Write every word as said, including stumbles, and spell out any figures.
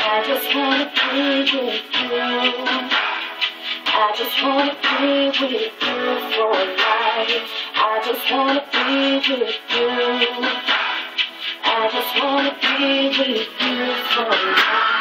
I just wanna be with you. I just wanna be with you for life. I just wanna be with you. I just wanna be with you for life.